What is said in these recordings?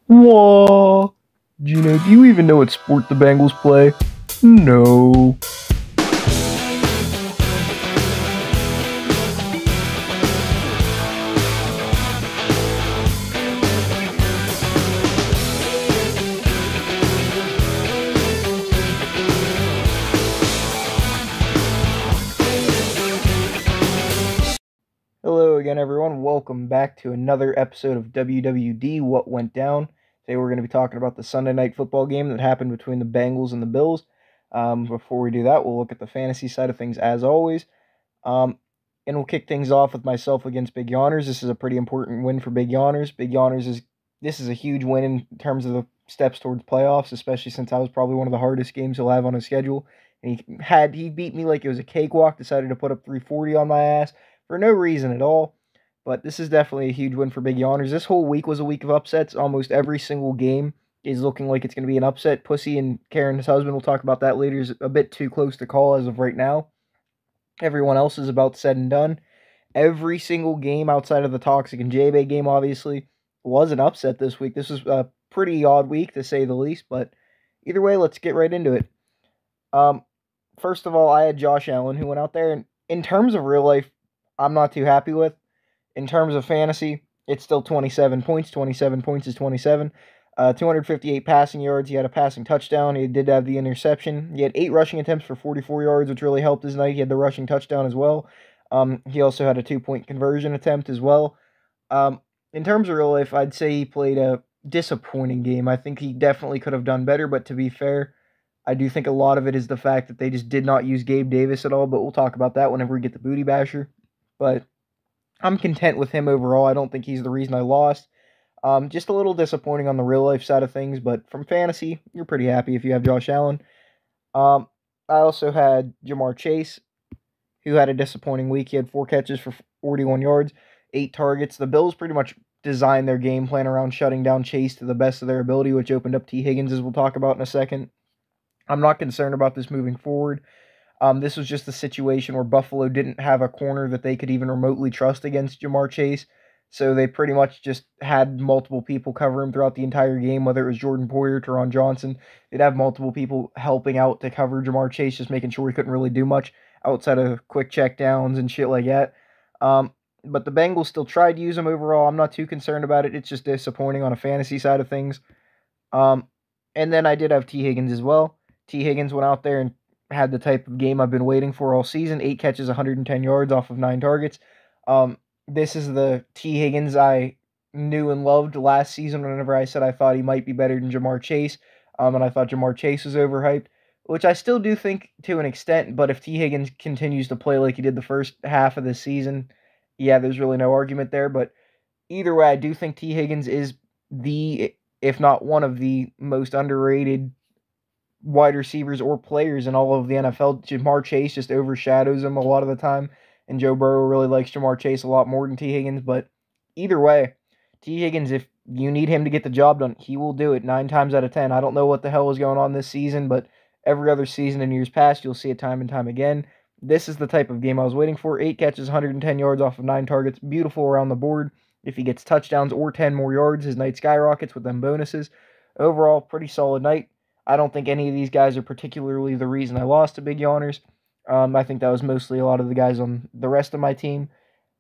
Whoa! Gino, do you even know what sport the Bengals play? No. Hello again, everyone. Welcome back to another episode of WWD What Went Down. Today we're going to be talking about the Sunday night football game that happened between the Bengals and the Bills. Before we do that, we'll look at the fantasy side of things as always. And we'll kick things off with myself against Big Yawners. This is a pretty important win for Big Yawners. This is a huge win in terms of the steps towards playoffs, especially since I was probably one of the hardest games he'll have on his schedule. And he beat me like it was a cakewalk, decided to put up 340 on my ass for no reason at all. But this is definitely a huge win for Big Yawners. This whole week was a week of upsets. Almost every single game is looking like it's going to be an upset. Pussy and Karen's husband, we'll talk about that later, is a bit too close to call as of right now. Everyone else is about said and done. Every single game outside of the Toxic and J-Bay game, obviously, was an upset this week. This was a pretty odd week, to say the least. But either way, let's get right into it. First of all, I had Josh Allen, who went out there, and in terms of real life, I'm not too happy with. In terms of fantasy, it's still 27 points. 27 points is 27. 258 passing yards. He had a passing touchdown. He did have the interception. He had 8 rushing attempts for 44 yards, which really helped his night. He had the rushing touchdown as well. He also had a 2-point conversion attempt as well. In terms of real life, I'd say he played a disappointing game. I think he definitely could have done better, but to be fair, I do think a lot of it is the fact that they just did not use Gabe Davis at all, but we'll talk about that whenever we get the Booty Basher. But I'm content with him overall. I don't think he's the reason I lost. Just a little disappointing on the real life side of things, but from fantasy, you're pretty happy if you have Josh Allen. I also had Ja'Marr Chase, who had a disappointing week. He had 4 catches for 41 yards, 8 targets. The Bills pretty much designed their game plan around shutting down Chase to the best of their ability, which opened up T. Higgins, as we'll talk about in a second. I'm not concerned about this moving forward. This was just a situation where Buffalo didn't have a corner that they could even remotely trust against Ja'Marr Chase, so they pretty much just had multiple people cover him throughout the entire game, whether it was Jordan Poyer, Teron Johnson. They'd have multiple people helping out to cover Ja'Marr Chase, just making sure he couldn't really do much outside of quick check downs and shit like that. But the Bengals still tried to use him overall. I'm not too concerned about it. It's just disappointing on a fantasy side of things. And then I did have T. Higgins as well. T. Higgins went out there and had the type of game I've been waiting for all season. 8 catches, 110 yards off of 9 targets. This is the T. Higgins I knew and loved last season whenever I said I thought he might be better than Ja'Marr Chase. And I thought Ja'Marr Chase was overhyped, which I still do think to an extent, but if T. Higgins continues to play like he did the first half of the season, yeah, there's really no argument there. But either way, I do think T. Higgins is if not one of the most underrated wide receivers or players in all of the NFL. Ja'Marr Chase just overshadows him a lot of the time, and Joe Burrow really likes Ja'Marr Chase a lot more than T. Higgins. But either way, T. Higgins, if you need him to get the job done, he will do it 9 times out of 10. I don't know what the hell is going on this season, but every other season in years past, you'll see it time and time again. This is the type of game I was waiting for. 8 catches, 110 yards off of 9 targets. Beautiful around the board. If he gets touchdowns or 10 more yards, his night skyrockets with them bonuses. Overall, pretty solid night. I don't think any of these guys are particularly the reason I lost to Big Yawners. I think that was mostly a lot of the guys on the rest of my team.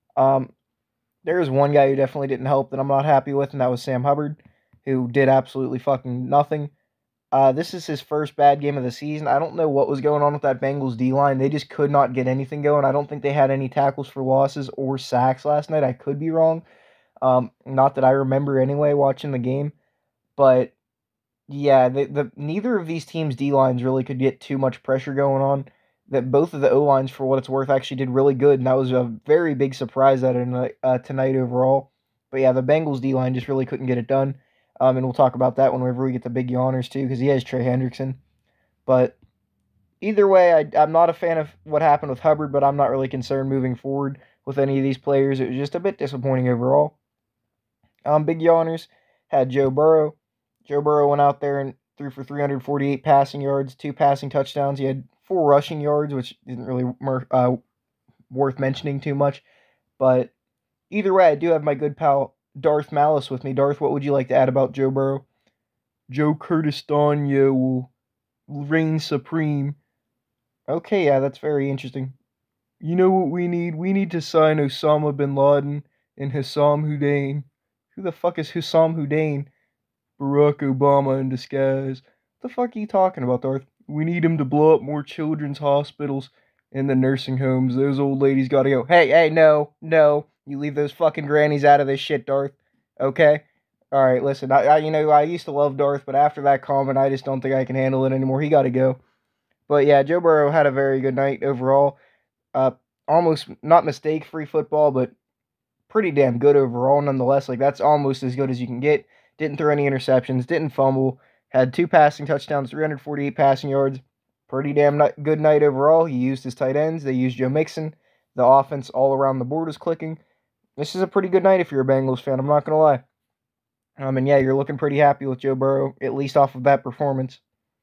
There is one guy who definitely didn't help that I'm not happy with, and that was Sam Hubbard, who did absolutely fucking nothing. This is his first bad game of the season. I don't know what was going on with that Bengals D-line. They just could not get anything going. I don't think they had any tackles for losses or sacks last night. I could be wrong. Not that I remember anyway watching the game. But yeah, neither of these teams' D-lines really could get too much pressure going on. That both of the O-lines, for what it's worth, actually did really good, and that was a very big surprise tonight overall. But yeah, the Bengals D-line just really couldn't get it done, and we'll talk about that whenever we get the Big Yawners too, because he has Trey Hendrickson. But either way, I'm not a fan of what happened with Hubbard, but I'm not really concerned moving forward with any of these players. It was just a bit disappointing overall. Big Yawners had Joe Burrow. Joe Burrow went out there and threw for 348 passing yards, 2 passing touchdowns. He had 4 rushing yards, which isn't really worth mentioning too much. But either way, I do have my good pal Darth Malice with me. Darth, what would you like to add about Joe Burrow? Joe Curtistania will reign supreme. Okay, yeah, that's very interesting. You know what we need? We need to sign Osama bin Laden and Hussam Hussein. Who the fuck is Hussam Hussein? Barack Obama in disguise. What the fuck are you talking about, Darth? We need him to blow up more children's hospitals and the nursing homes. Those old ladies gotta go. Hey, no, no. You leave those fucking grannies out of this shit, Darth. Okay? Alright, listen, I used to love Darth, but after that comment, I just don't think I can handle it anymore. He gotta go. But yeah, Joe Burrow had a very good night overall. Uh, Almost not mistake-free football, but pretty damn good overall nonetheless. Like, that's almost as good as you can get. Didn't throw any interceptions, didn't fumble, had 2 passing touchdowns, 348 passing yards. Pretty damn good night overall. He used his tight ends. They used Joe Mixon. The offense all around the board is clicking. This is a pretty good night if you're a Bengals fan. I'm not going to lie. And yeah, you're looking pretty happy with Joe Burrow, at least off of that performance.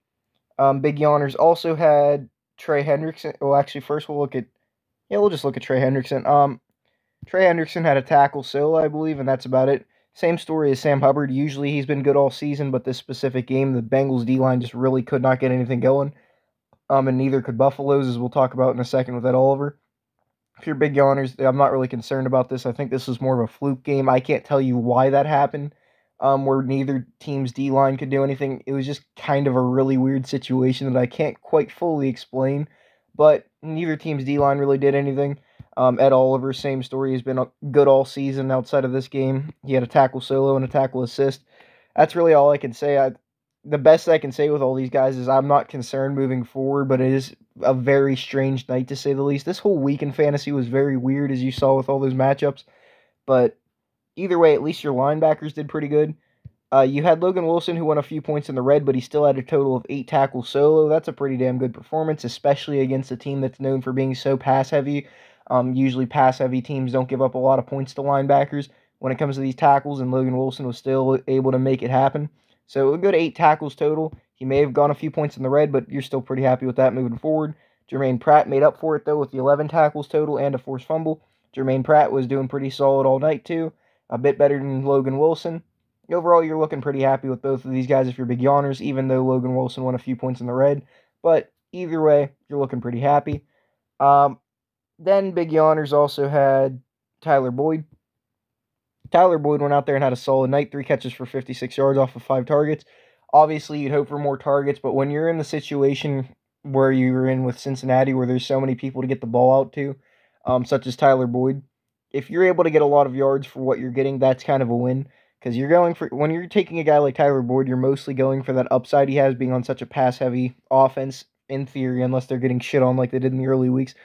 Big Yawners also had Trey Hendrickson. Well, actually, first we'll just look at Trey Hendrickson. Trey Hendrickson had a tackle solo, I believe, and that's about it. Same story as Sam Hubbard. Usually he's been good all season, but this specific game, the Bengals D-line just really could not get anything going. And neither could Buffalo's, as we'll talk about in a second with Ed Oliver. If you're big yawners, I'm not really concerned about this. I think this is more of a fluke game. I can't tell you why that happened, where neither team's D-line could do anything. It was just kind of a really weird situation that I can't quite fully explain, but neither team's D-line really did anything. Ed Oliver, same story. He's been good all season outside of this game. He had a tackle solo and a tackle assist. That's really all I can say. The best I can say with all these guys is I'm not concerned moving forward, but it is a very strange night to say the least. This whole week in fantasy was very weird, as you saw with all those matchups. But either way, at least your linebackers did pretty good. You had Logan Wilson, who won a few points in the red, but he still had a total of 8 tackles solo. That's a pretty damn good performance, especially against a team that's known for being so pass-heavy. Usually pass-heavy teams don't give up a lot of points to linebackers when it comes to these tackles, and Logan Wilson was still able to make it happen. So a good 8 tackles total. He may have gone a few points in the red, but you're still pretty happy with that moving forward. Jermaine Pratt made up for it, though, with the 11 tackles total and a forced fumble. Jermaine Pratt was doing pretty solid all night, too. A bit better than Logan Wilson. Overall, you're looking pretty happy with both of these guys if you're big yawners, even though Logan Wilson won a few points in the red. But either way, you're looking pretty happy. Then big yawners also had Tyler Boyd. Tyler Boyd went out there and had a solid night, 3 catches for 56 yards off of 5 targets. Obviously, you'd hope for more targets, but when you're in the situation where you're in with Cincinnati, where there's so many people to get the ball out to, such as Tyler Boyd, if you're able to get a lot of yards for what you're getting, that's kind of a win. Because when you're taking a guy like Tyler Boyd, you're mostly going for that upside he has being on such a pass-heavy offense, in theory, unless they're getting shit on like they did in the early weeks.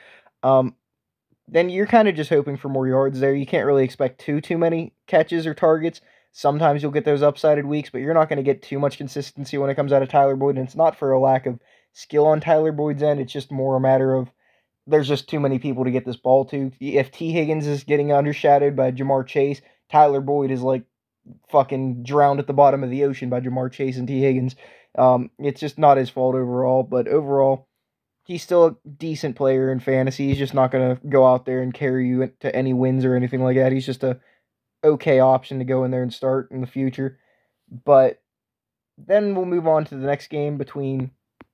Then you're kind of just hoping for more yards there. You can't really expect too many catches or targets. Sometimes you'll get those upsided weeks, but you're not going to get too much consistency when it comes out of Tyler Boyd, and it's not for a lack of skill on Tyler Boyd's end. It's just more a matter of there's just too many people to get this ball to. If T. Higgins is getting undershadowed by Jamar Chase, Tyler Boyd is like fucking drowned at the bottom of the ocean by Jamar Chase and T. Higgins. It's just not his fault overall, but overall, he's still a decent player in fantasy. He's just not going to go out there and carry you to any wins or anything like that. He's just a okay option to go in there and start in the future. But then we'll move on to the next game between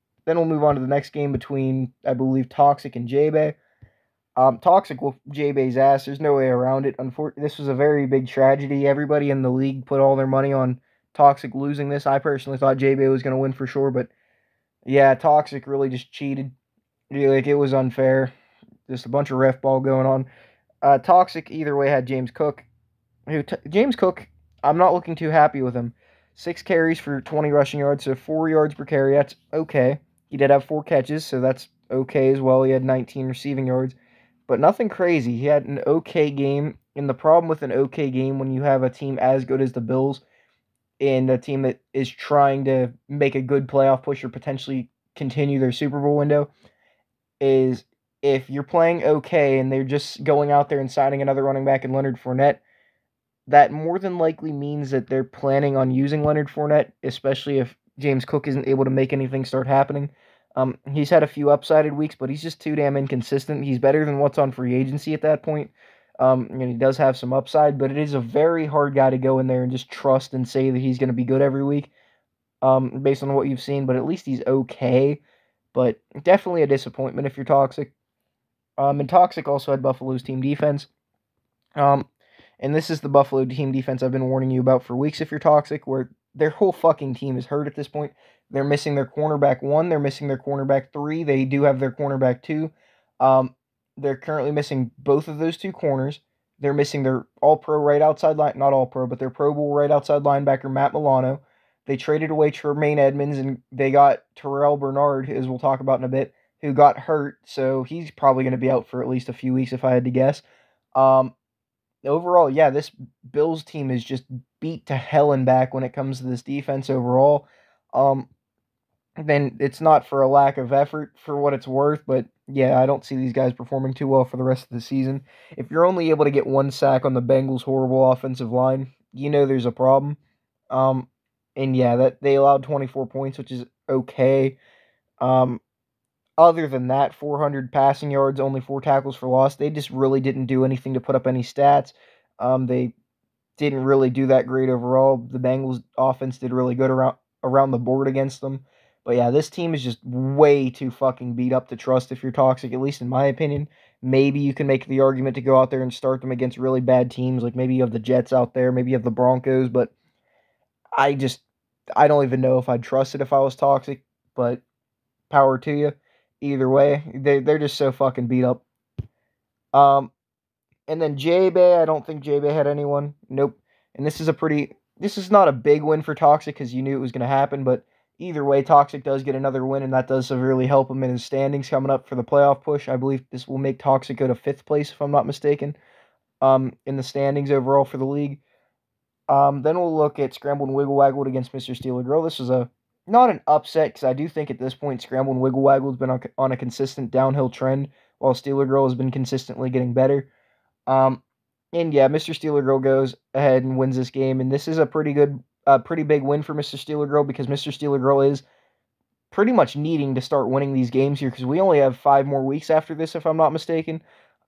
I believe Toxic and J-Bay. Toxic whooped J-Bay's ass. There's no way around it. This was a very big tragedy. Everybody in the league put all their money on Toxic losing this. I personally thought J-Bay was going to win for sure, but yeah, Toxic really just cheated. Like, it was unfair. Just a bunch of ref ball going on. Toxic either way had James Cook. James Cook, I'm not looking too happy with him. 6 carries for 20 rushing yards, so 4 yards per carry. That's okay. He did have 4 catches, so that's okay as well. He had 19 receiving yards, but nothing crazy. He had an okay game, and the problem with an okay game when you have a team as good as the Bills and a team that is trying to make a good playoff push or potentially continue their Super Bowl window is if you're playing okay and they're just going out there and signing another running back in Leonard Fournette, that more than likely means that they're planning on using Leonard Fournette, especially if James Cook isn't able to make anything start happening. He's had a few upsided weeks, but he's just too damn inconsistent. He's better than what's on free agency at that point. And he does have some upside, but it is a very hard guy to go in there and just trust and say that he's going to be good every week, based on what you've seen. But at least he's okay. But definitely a disappointment if you're Toxic. And Toxic also had Buffalo's team defense. And this is the Buffalo team defense I've been warning you about for weeks if you're Toxic, where their whole fucking team is hurt at this point. They're missing their cornerback 1. They're missing their cornerback 3. They do have their cornerback 2. They're currently missing both of those 2 corners. They're missing their all-pro right outside line, not all-pro, but their Pro Bowl right outside linebacker, Matt Milano. They traded away Tremaine Edmonds, and they got Terrell Bernard, as we'll talk about in a bit, who got hurt, so he's probably going to be out for at least a few weeks if I had to guess. Overall, yeah, this Bills team is just beat to hell and back when it comes to this defense overall. Then it's not for a lack of effort for what it's worth, but yeah, I don't see these guys performing too well for the rest of the season. If you're only able to get 1 sack on the Bengals' horrible offensive line, you know there's a problem. And yeah, that they allowed 24 points, which is okay. Other than that, 400 passing yards, only 4 tackles for loss. They just really didn't do anything to put up any stats. They didn't really do that great overall. The Bengals offense did really good around the board against them. But yeah, this team is just way too fucking beat up to trust if you're Toxic, at least in my opinion. Maybe you can make the argument to go out there and start them against really bad teams, like maybe you have the Jets out there, maybe you have the Broncos, but I don't even know if I'd trust it if I was Toxic, but power to you. Either way, they're just so fucking beat up. And then J-Bay, I don't think J-Bay had anyone. Nope. And this is not a big win for Toxic because you knew it was going to happen, but either way, Toxic does get another win, and that does severely help him in his standings coming up for the playoff push. I believe this will make Toxic go to 5th place, if I'm not mistaken, in the standings overall for the league. Then we'll look at Scrambled and Wiggle Waggled against Mr. Steeler Girl. This was not an upset, because I do think at this point Scrambled and Wiggle Waggle has been on a consistent downhill trend, while Steeler Girl has been consistently getting better. And yeah, Mr. Steeler Girl goes ahead and wins this game, and this is a pretty big win for Mr. Steeler Girl, because Mr. Steeler Girl is pretty much needing to start winning these games here, because we only have 5 more weeks after this, if I'm not mistaken.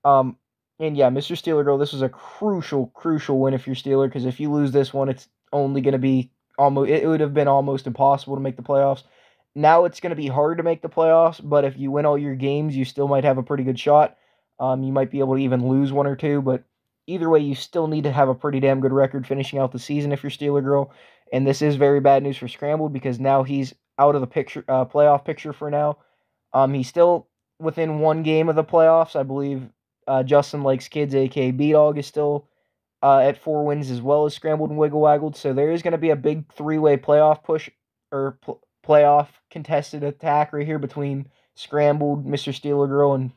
And yeah, Mr. Steeler Girl, this was a crucial win if you're Steeler, because if you lose this one, it's only going to be it would have been almost impossible to make the playoffs. Now it's going to be hard to make the playoffs, but if you win all your games, you still might have a pretty good shot. You might be able to even lose 1 or 2, but either way, you still need to have a pretty damn good record finishing out the season if you're Steeler Girl. And this is very bad news for Scrambled, because now he's out of the playoff picture for now. He's still within 1 game of the playoffs, I believe. Justin Likes Kids, aka B-Dog, is still at 4 wins as well as Scrambled and Wiggle Waggled. So there is going to be a big 3-way playoff push, or playoff contested attack right here between Scrambled, Mr. Steeler Girl, and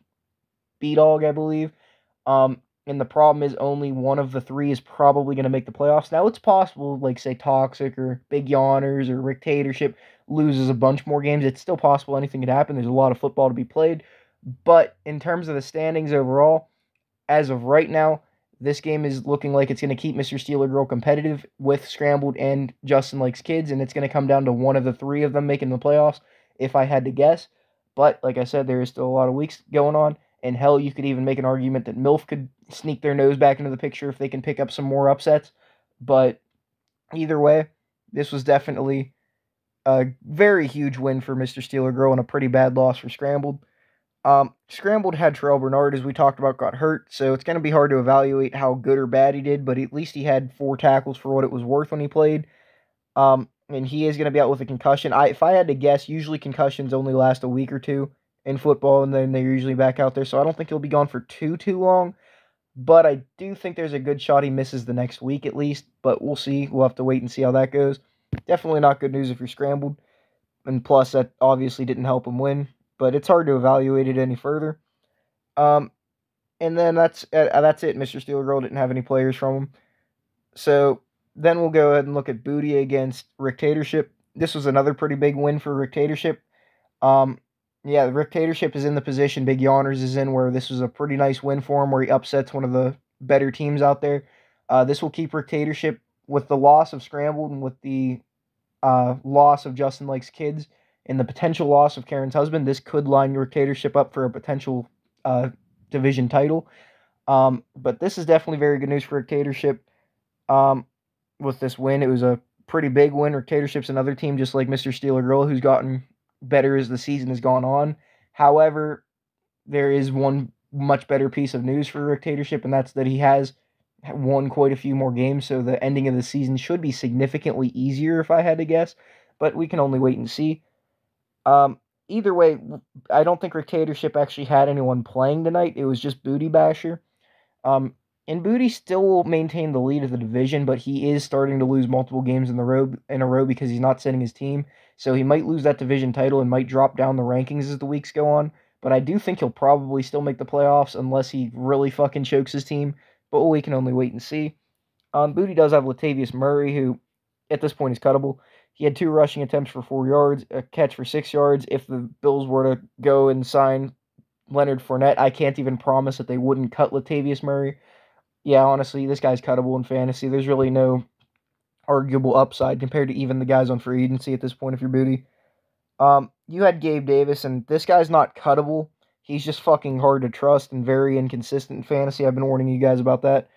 B-Dog, I believe. And the problem is only one of the 3 is probably going to make the playoffs. Now, it's possible, like, say, Toxic or Big Yawners or Rictatorship loses a bunch more games. It's still possible anything could happen. There's a lot of football to be played. But in terms of the standings overall, as of right now, this game is looking like it's going to keep Mr. Steeler Girl competitive with Scrambled and Justin Likes Kids, and it's going to come down to one of the 3 of them making the playoffs, if I had to guess. But, like I said, there is still a lot of weeks going on, and hell, you could even make an argument that MILF could sneak their nose back into the picture if they can pick up some more upsets. But either way, this was definitely a very huge win for Mr. Steeler Girl and a pretty bad loss for Scrambled. Scrambled had Terrell Bernard, as we talked about, got hurt, so it's going to be hard to evaluate how good or bad he did, but at least he had 4 tackles for what it was worth when he played. And he is going to be out with a concussion. If I had to guess, usually concussions only last a week or 2 in football, and then they're usually back out there, so I don't think he'll be gone for too long. But I do think there's a good shot he misses the next week at least, but we'll see. We'll have to wait and see how that goes. Definitely not good news if you're Scrambled, and plus that obviously didn't help him win, but it's hard to evaluate it any further. And then that's it. Mr. Steeler Girl didn't have any players from him. So then we'll go ahead and look at Booty against Rictatorship. This was another pretty big win for Rictatorship. Yeah, the Rictatorship is in the position Big Yawners is in, where this was a pretty nice win for him, where he upsets one of the better teams out there. This will keep Rictatorship, with the loss of Scrambled and with the loss of Justin Likes Kids and the potential loss of Karen's husband. This could line Rictatorship up for a potential division title. But this is definitely very good news for Dictatorship. Um, with this win, it was a pretty big win. Dictatorship's another team just like Mr. Steeler Gorilla who's gotten better as the season has gone on. However, there is one much better piece of news for Dictatorship, and that's that he has won quite a few more games, so the ending of the season should be significantly easier if I had to guess, but we can only wait and see. Um, Either way, I don't think Dictatorship actually had anyone playing tonight. It was just Booty Basher. Um, and Booty still will maintain the lead of the division, but he is starting to lose multiple games in a row because he's not setting his team. So he might lose that division title and might drop down the rankings as the weeks go on. But I do think he'll probably still make the playoffs unless he really fucking chokes his team. But we can only wait and see. Booty does have Latavius Murray, who at this point is cuttable. He had 2 rushing attempts for 4 yards, a catch for 6 yards. If the Bills were to go and sign Leonard Fournette, I can't even promise that they wouldn't cut Latavius Murray. Yeah, honestly, this guy's cuttable in fantasy. There's really no arguable upside compared to even the guys on free agency at this point if you're Booty. You had Gabe Davis, and this guy's not cuttable. He's just fucking hard to trust and very inconsistent in fantasy. I've been warning you guys about that.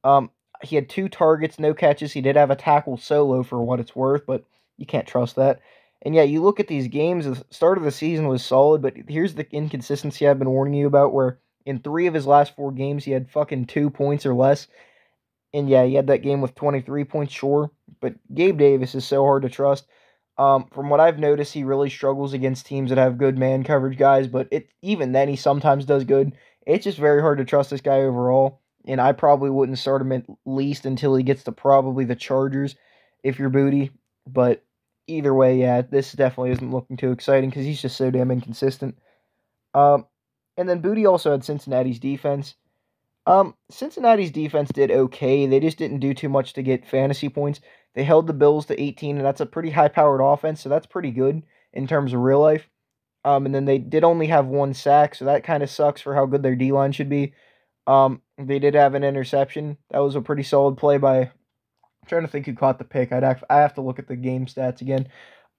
He had 2 targets, no catches. He did have a tackle solo for what it's worth, but you can't trust that. And yeah, you look at these games, the start of the season was solid, but here's the inconsistency I've been warning you about where in 3 of his last 4 games, he had fucking 2 points or less. And yeah, he had that game with 23 points, sure. But Gabe Davis is so hard to trust. From what I've noticed, he really struggles against teams that have good man coverage guys, but even then, he sometimes does good. It's just very hard to trust this guy overall, and I probably wouldn't start him at least until he gets to probably the Chargers if you're Booty. But either way, yeah, this definitely isn't looking too exciting because he's just so damn inconsistent. Um, and then Booty also had Cincinnati's defense. Cincinnati's defense did okay. They just didn't do too much to get fantasy points. They held the Bills to 18, and that's a pretty high-powered offense, so that's pretty good in terms of real life. And then they did only have 1 sack, so that kind of sucks for how good their D-line should be. They did have an interception. That was a pretty solid play by. I'm trying to think who caught the pick. I have to look at the game stats again.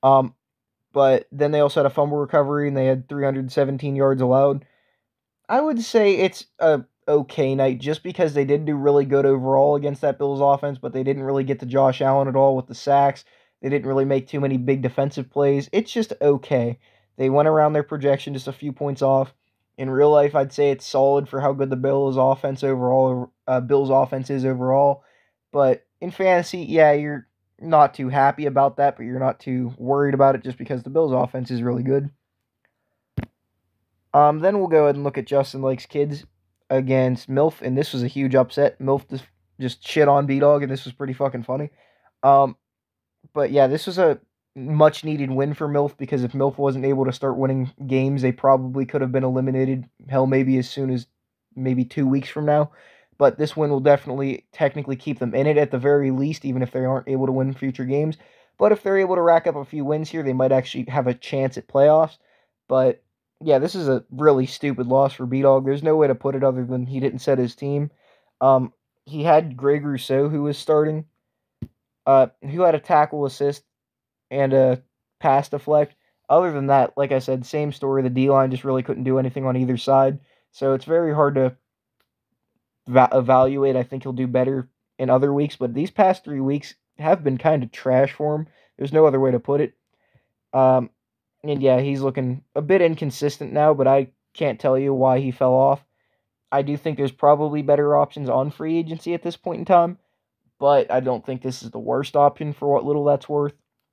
But then they also had a fumble recovery, and they had 317 yards allowed. I would say it's a okay night just because they did do really good overall against that Bills offense, but they didn't really get to Josh Allen at all with the sacks. They didn't really make too many big defensive plays. It's just okay. They went around their projection just a few points off. In real life, I'd say it's solid for how good the Bills offense is overall. But in fantasy, yeah, you're not too happy about that, but you're not too worried about it just because the Bills offense is really good. Then we'll go ahead and look at Justin Lake's kids against MILF, and this was a huge upset. MILF just shit on B-Dog, and this was pretty fucking funny. But yeah, this was a much needed win for MILF because if MILF wasn't able to start winning games, they probably could have been eliminated. Hell, maybe as soon as maybe 2 weeks from now. But this win will definitely technically keep them in it at the very least, even if they aren't able to win future games. But if they're able to rack up a few wins here, they might actually have a chance at playoffs. But yeah, this is a really stupid loss for B-Dog. There's no way to put it other than he didn't set his team. He had Greg Rousseau, who was starting, who had a tackle assist and a pass deflect. Other than that, like I said, same story. The D-line just really couldn't do anything on either side. So it's very hard to evaluate. I think he'll do better in other weeks, but these past 3 weeks have been kind of trash for him. There's no other way to put it. And yeah, he's looking a bit inconsistent now, but I can't tell you why he fell off. I do think there's probably better options on free agency at this point in time, but I don't think this is the worst option for what little that's worth.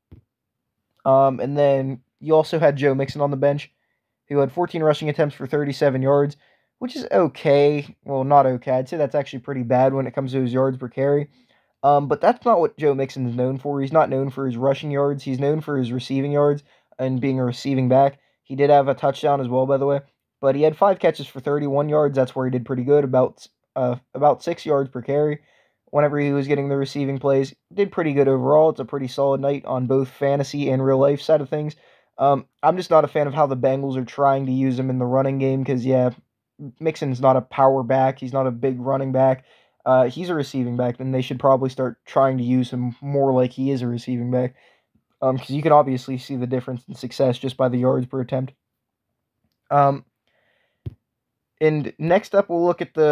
And then you also had Joe Mixon on the bench, who had 14 rushing attempts for 37 yards, which is okay. Well, not okay. I'd say that's actually pretty bad when it comes to his yards per carry. But that's not what Joe Mixon is known for. He's not known for his rushing yards. He's known for his receiving yards and being a receiving back. He did have a touchdown as well, by the way. But he had 5 catches for 31 yards. That's where he did pretty good, about 6 yards per carry. Whenever he was getting the receiving plays, did pretty good overall. It's a pretty solid night on both fantasy and real life side of things. I'm just not a fan of how the Bengals are trying to use him in the running game because, yeah, Mixon's not a power back. He's not a big running back. He's a receiving back, and they should probably start trying to use him more like he is a receiving back. Because you can obviously see the difference in success just by the yards per attempt. And next up, we'll look at the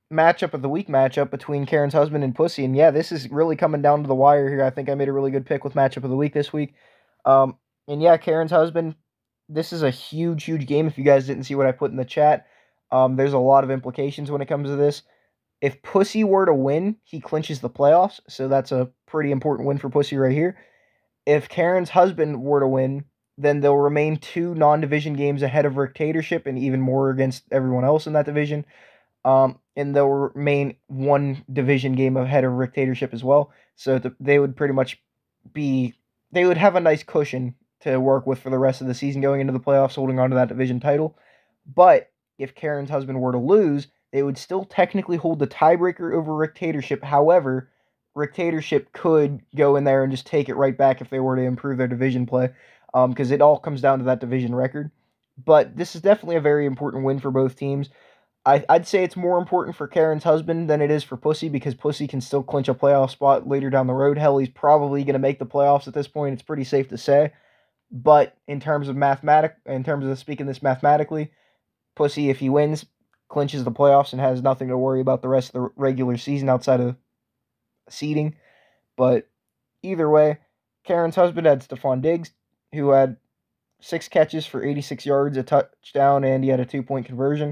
matchup of the week matchup between Karen's husband and Pussy. And yeah, this is really coming down to the wire here. I think I made a really good pick with matchup of the week this week. And yeah, Karen's husband, this is a huge, huge game. If you guys didn't see what I put in the chat, there's a lot of implications when it comes to this. If Pussy were to win, he clinches the playoffs, so that's a pretty important win for Pussy right here. If Karen's husband were to win, then they'll remain 2 non-division games ahead of Rictatorship and even more against everyone else in that division. And they'll remain 1 division game ahead of Rictatorship as well. So they would pretty much they would have a nice cushion to work with for the rest of the season going into the playoffs, holding on to that division title. But if Karen's husband were to lose, they would still technically hold the tiebreaker over Rictatorship. However, Rictatorship could go in there and just take it right back if they were to improve their division play, because it all comes down to that division record. But this is definitely a very important win for both teams. I'd say it's more important for Karen's husband than it is for Pussy, because Pussy can still clinch a playoff spot later down the road. Hell, he's probably going to make the playoffs at this point. It's pretty safe to say. But in terms of speaking this mathematically, Pussy, if he wins, clinches the playoffs and has nothing to worry about the rest of the regular season outside of seeding. But either way, Karen's husband had Stephon Diggs, who had 6 catches for 86 yards, a touchdown, and he had a 2-point conversion.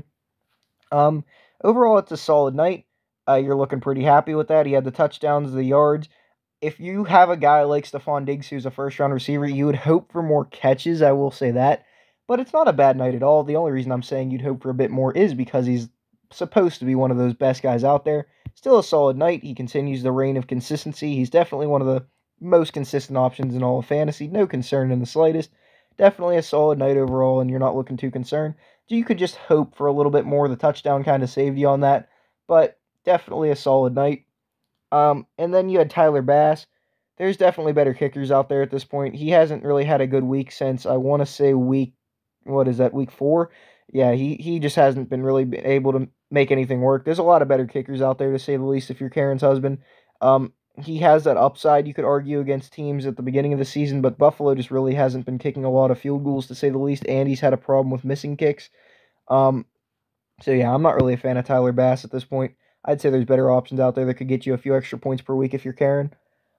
Overall, it's a solid night. You're looking pretty happy with that. He had the touchdowns, the yards. If you have a guy like Stephon Diggs, who's a first-round receiver, you would hope for more catches, I will say that. But it's not a bad night at all. The only reason I'm saying you'd hope for a bit more is because he's supposed to be one of those best guys out there. Still a solid night. He continues the reign of consistency. He's definitely one of the most consistent options in all of fantasy. No concern in the slightest. Definitely a solid night overall, and you're not looking too concerned. You could just hope for a little bit more. The touchdown kind of saved you on that. But definitely a solid night. And then you had Tyler Bass. There's definitely better kickers out there at this point. He hasn't really had a good week since, I want to say, week 4? Yeah, he just hasn't been really able to make anything work. There's a lot of better kickers out there, to say the least, if you're Karen's husband. He has that upside, you could argue, against teams at the beginning of the season, but Buffalo just really hasn't been kicking a lot of field goals, to say the least, and he's had a problem with missing kicks. So yeah, I'm not really a fan of Tyler Bass at this point. I'd say there's better options out there that could get you a few extra points per week if you're Karen.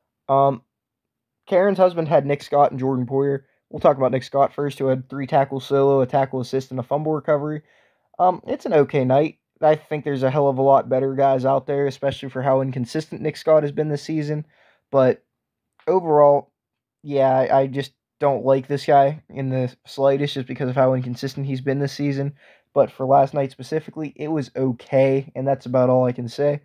Karen's husband had Nick Scott and Jordan Poyer. We'll talk about Nick Scott first, who had 3 tackles solo, a tackle assist, and a fumble recovery. It's an okay night. I think there's a hell of a lot better guys out there, especially for how inconsistent Nick Scott has been this season. But overall, yeah, I just don't like this guy in the slightest just because of how inconsistent he's been this season. But for last night specifically, it was okay, and that's about all I can say.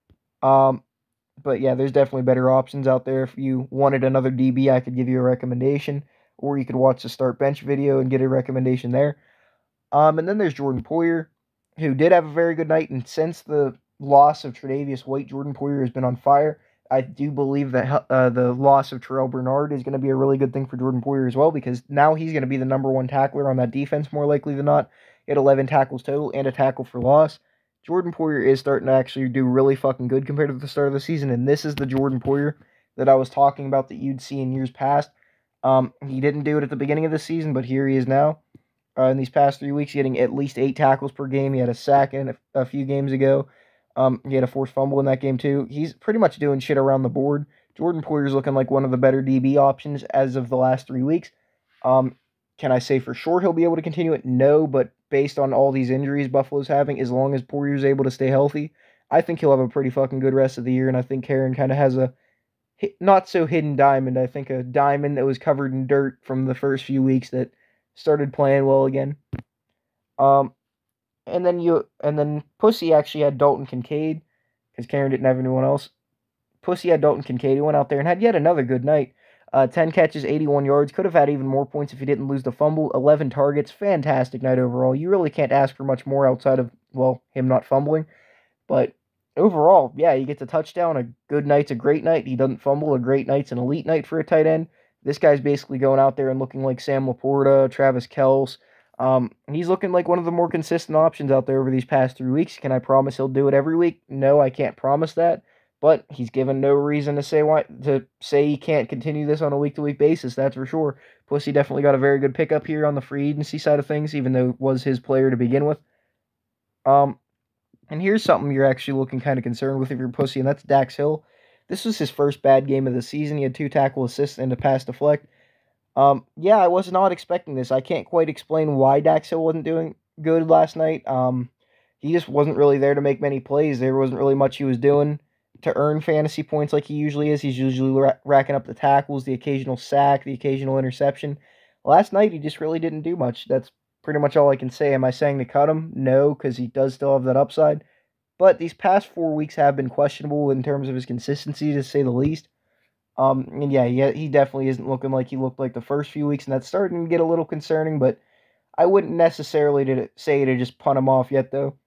But yeah, there's definitely better options out there. If you wanted another DB, I could give you a recommendation, or you could watch the start bench video and get a recommendation there. And then there's Jordan Poyer, who did have a very good night, and since the loss of Tre'Davious White, Jordan Poyer has been on fire. I do believe that the loss of Terrell Bernard is going to be a really good thing for Jordan Poyer as well, because now he's going to be the number 1 tackler on that defense, more likely than not. He had 11 tackles total and a tackle for loss. Jordan Poyer is starting to actually do really fucking good compared to the start of the season, and this is the Jordan Poyer that I was talking about that you'd see in years past. He didn't do it at the beginning of the season, but here he is now. In these past 3 weeks, getting at least 8 tackles per game. He had a sack in a few games ago. He had a forced fumble in that game too. He's pretty much doing shit around the board. Jordan Poyer's looking like one of the better DB options as of the last 3 weeks. Can I say for sure he'll be able to continue it? No, but based on all these injuries Buffalo's having, as long as Poyer's able to stay healthy, I think he'll have a pretty fucking good rest of the year, and I think Karen kind of has a not so hidden diamond. I think a diamond that was covered in dirt from the first few weeks that started playing well again. And then Pussy actually had Dalton Kincaid, because Karen didn't have anyone else. Pussy had Dalton Kincaid, who went out there and had yet another good night. 10 catches, 81 yards. Could have had even more points if he didn't lose the fumble. 11 targets. Fantastic night overall. You really can't ask for much more outside of, well, him not fumbling. But overall, yeah, he gets a touchdown. A good night's a great night. He doesn't fumble. A great night's an elite night for a tight end. This guy's basically going out there and looking like Sam Laporta, Travis Kelce. He's looking like one of the more consistent options out there over these past 3 weeks. Can I promise he'll do it every week? No, I can't promise that. But he's given no reason to say he can't continue this on a week-to-week basis, that's for sure. Pussy definitely got a very good pickup here on the free agency side of things, even though it was his player to begin with. And here's something you're actually looking kind of concerned with if you're pussy, and that's Dax Hill. This was his first bad game of the season. He had 2 tackle assists and a pass deflect. Yeah, I was not expecting this. I can't quite explain why Dax Hill wasn't doing good last night. He just wasn't really there to make many plays. There wasn't really much he was doing to earn fantasy points like he usually is. He's usually racking up the tackles, the occasional sack, the occasional interception. Last night, he just really didn't do much. That's pretty much all I can say. Am I saying to cut him? No, because he does still have that upside. But these past 4 weeks have been questionable in terms of his consistency, to say the least. And yeah, he definitely isn't looking like he looked like the first few weeks, and that's starting to get a little concerning. But I wouldn't necessarily say to just punt him off yet, though.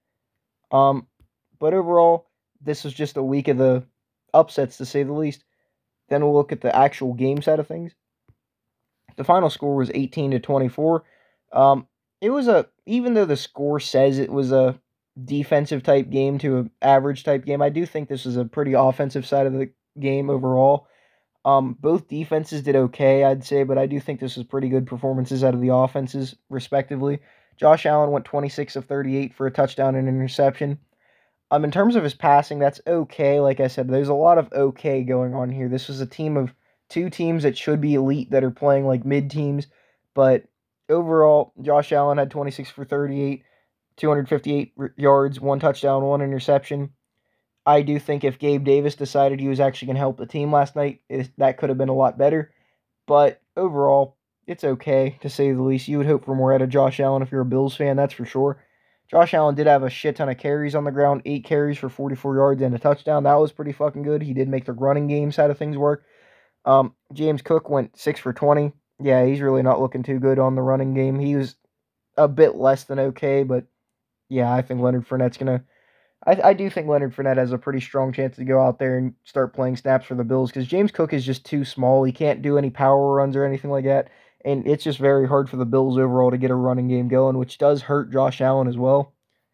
But overall, this was just a week of the upsets, to say the least. Then we'll look at the actual game side of things. The final score was 18-24. It was even though the score says it was a defensive type game to an average type game, I do think this was a pretty offensive side of the game overall. Both defenses did okay, I'd say, but I do think this was pretty good performances out of the offenses, respectively. Josh Allen went 26 of 38 for a touchdown and an interception. In terms of his passing, that's okay. Like I said, there's a lot of okay going on here. This was a team of 2 teams that should be elite that are playing like mid teams, but overall, Josh Allen had 26 for 38, 258 yards, 1 touchdown, 1 interception. I do think if Gabe Davis decided he was actually going to help the team last night, that could have been a lot better. But overall, it's okay, to say the least. You would hope for more out of Josh Allen if you're a Bills fan, that's for sure. Josh Allen did have a shit ton of carries on the ground, 8 carries for 44 yards and a touchdown. That was pretty fucking good. He did make the running game side of things work. James Cook went 6 for 20. Yeah, he's really not looking too good on the running game. He was a bit less than okay, but yeah, I think Leonard Fournette's going to... I do think Leonard Fournette has a pretty strong chance to go out there and start playing snaps for the Bills, because James Cook is just too small. He can't do any power runs or anything like that, and it's just very hard for the Bills overall to get a running game going, which does hurt Josh Allen as well.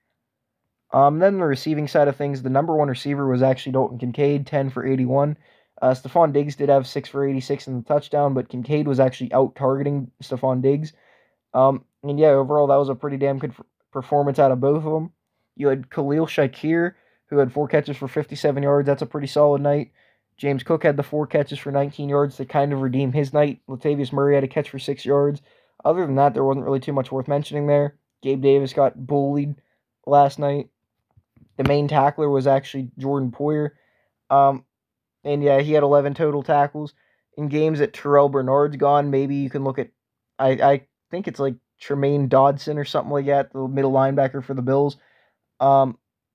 Then the receiving side of things, the number 1 receiver was actually Dalton Kincaid, 10 for 81. Stephon Diggs did have 6 for 86 in the touchdown, but Kincaid was actually out-targeting Stephon Diggs. And yeah, overall, that was a pretty damn good performance out of both of them. You had Khalil Shakir, who had 4 catches for 57 yards. That's a pretty solid night. James Cook had the 4 catches for 19 yards to kind of redeem his night. Latavius Murray had a catch for 6 yards. Other than that, there wasn't really too much worth mentioning there. Gabe Davis got bullied last night. The main tackler was actually Jordan Poyer. And yeah, he had 11 total tackles. In games that Terrell Bernard's gone, maybe you can look at, I think it's like Tremaine Dodson or something like that, the middle linebacker for the Bills. I'm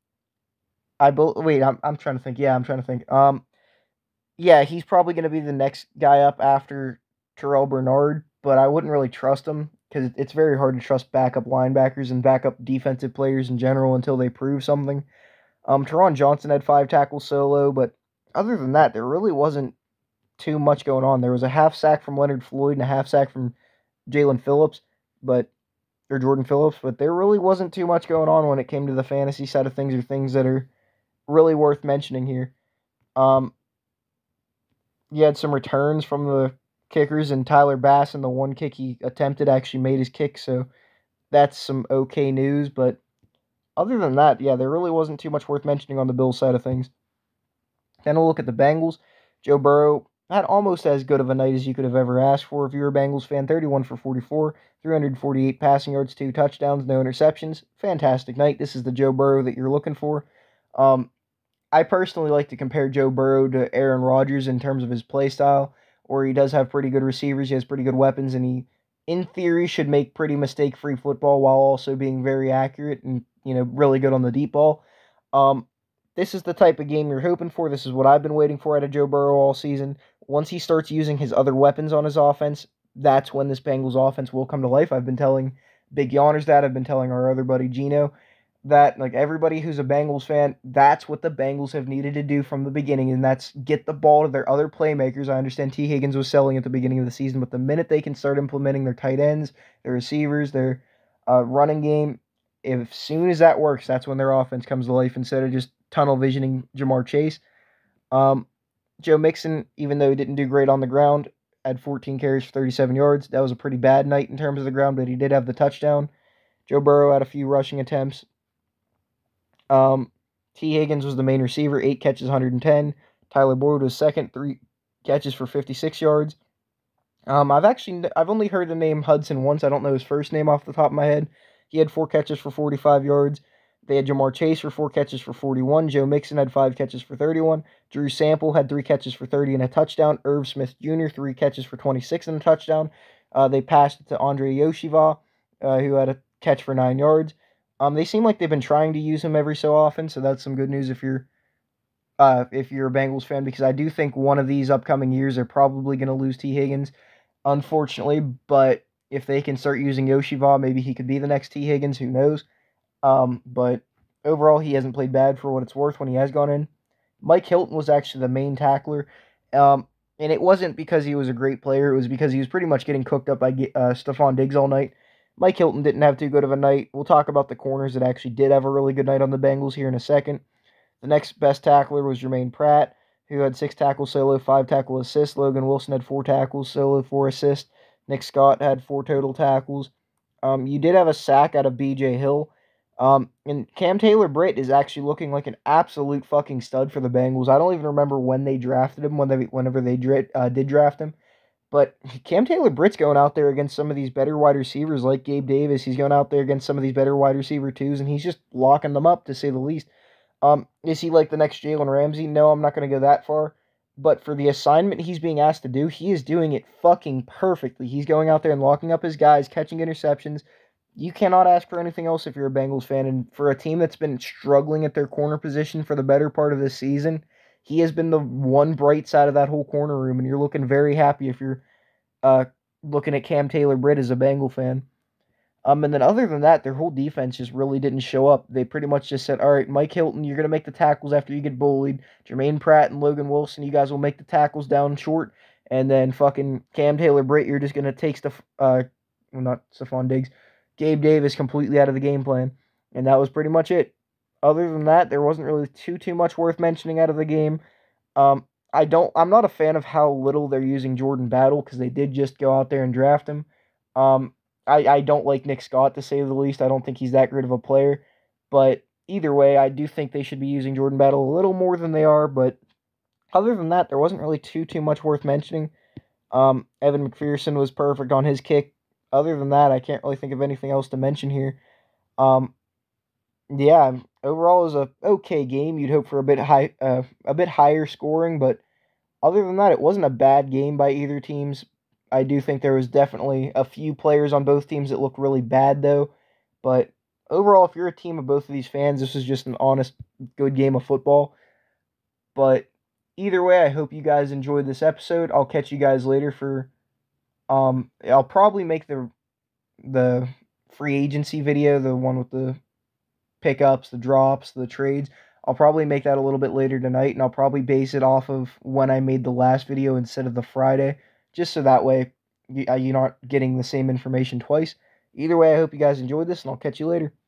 trying to think. Yeah, I'm trying to think. Yeah, he's probably going to be the next guy up after Terrell Bernard, but I wouldn't really trust him because it's very hard to trust backup linebackers and backup defensive players in general until they prove something. Teron Johnson had 5 tackles solo, but other than that, there really wasn't too much going on. There was a half sack from Leonard Floyd and a half sack from Jordan Phillips, but there really wasn't too much going on when it came to the fantasy side of things or things that are really worth mentioning here. You had some returns from the kickers, and Tyler Bass, and the 1 kick he attempted actually made his kick, so that's some okay news, but other than that, yeah, there really wasn't too much worth mentioning on the Bills side of things. Then we'll look at the Bengals. Joe Burrow had almost as good of a night as you could have ever asked for if you're a Bengals fan. 31 for 44, 348 passing yards, 2 touchdowns, no interceptions. Fantastic night. This is the Joe Burrow that you're looking for. I personally like to compare Joe Burrow to Aaron Rodgers in terms of his play style, where he does have pretty good receivers, he has pretty good weapons, and he, in theory, should make pretty mistake-free football while also being very accurate and, really good on the deep ball. This is the type of game you're hoping for. This is what I've been waiting for out of Joe Burrow all season. Once he starts using his other weapons on his offense, that's when this Bengals offense will come to life. I've been telling Big Yawners that. I've been telling our other buddy Gino that, like, everybody who's a Bengals fan, that's what the Bengals have needed to do from the beginning, and that's get the ball to their other playmakers. I understand T. Higgins was selling at the beginning of the season, but the minute they can start implementing their tight ends, their receivers, their running game, as soon as that works, that's when their offense comes to life instead of just tunnel visioning Jamar Chase. Joe Mixon, even though he didn't do great on the ground, had 14 carries for 37 yards. That was a pretty bad night in terms of the ground, but he did have the touchdown. Joe Burrow had a few rushing attempts. Um, T. Higgins was the main receiver, 8 catches, 110. Tyler Boyd was second, 3 catches for 56 yards. I've only heard the name Hudson once. I don't know his first name off the top of my head. He had 4 catches for 45 yards. They had Jamar Chase for 4 catches for 41. Joe Mixon had 5 catches for 31. Drew Sample had 3 catches for 30 and a touchdown. Irv Smith Jr. 3 catches for 26 and a touchdown. They passed it to Andre Yoshiva, who had a catch for 9 yards. They seem like they've been trying to use him every so often, so that's some good news if you're a Bengals fan, because I do think one of these upcoming years they're probably going to lose T. Higgins, unfortunately. But if they can start using Yoshiva, maybe he could be the next T. Higgins. Who knows? But overall, he hasn't played bad for what it's worth when he has gone in. Mike Hilton was actually the main tackler. And it wasn't because he was a great player. It was because he was pretty much getting cooked up by Stephon Diggs all night. Mike Hilton didn't have too good of a night. We'll talk about the corners that actually did have a really good night on the Bengals here in a second. The next best tackler was Jermaine Pratt, who had 6 tackles solo, 5 tackle assists. Logan Wilson had 4 tackles solo, 4 assists. Nick Scott had 4 total tackles. You did have a sack out of B.J. Hill. And Cam Taylor-Britt is actually looking like an absolute fucking stud for the Bengals. I don't even remember when they drafted him, whenever they did draft him. But Cam Taylor-Britt's going out there against some of these better wide receivers like Gabe Davis. He's going out there against some of these better wide receiver twos, and he's just locking them up, to say the least. Is he like the next Jalen Ramsey? No, I'm not going to go that far. But for the assignment he's being asked to do, he is doing it fucking perfectly. He's going out there and locking up his guys, catching interceptions. You cannot ask for anything else if you're a Bengals fan. And for a team that's been struggling at their corner position for the better part of this season, he has been the one bright side of that whole corner room. And you're looking very happy if you're looking at Cam Taylor-Britt as a Bengal fan. And then other than that, their whole defense just really didn't show up. They pretty much just said, all right, Mike Hilton, you're going to make the tackles after you get bullied. Jermaine Pratt and Logan Wilson, you guys will make the tackles down short. And then fucking Cam Taylor-Britt, you're just going to take not Stephon Diggs, Gabe Davis completely out of the game plan. And that was pretty much it. Other than that, there wasn't really too much worth mentioning out of the game. I'm not a fan of how little they're using Jordan Battle, because they did just go out there and draft him. I don't like Nick Scott, to say the least. I don't think he's that great of a player. But either way, I do think they should be using Jordan Battle a little more than they are. But other than that, there wasn't really too much worth mentioning. Evan McPherson was perfect on his kick. Other than that, I can't really think of anything else to mention here. Yeah, overall it was a okay game. You'd hope for a bit higher scoring, but other than that, it wasn't a bad game by either teams. I do think there was definitely a few players on both teams that looked really bad, though. But overall, if you're a team of both of these fans, this is just an honest, good game of football. But either way, I hope you guys enjoyed this episode. I'll catch you guys later for... I'll probably make the free agency video, the one with the pickups, the drops, the trades. I'll probably make that a little bit later tonight, and I'll probably base it off of when I made the last video instead of the Friday, just so that way you're not getting the same information twice. Either way, I hope you guys enjoyed this, and I'll catch you later.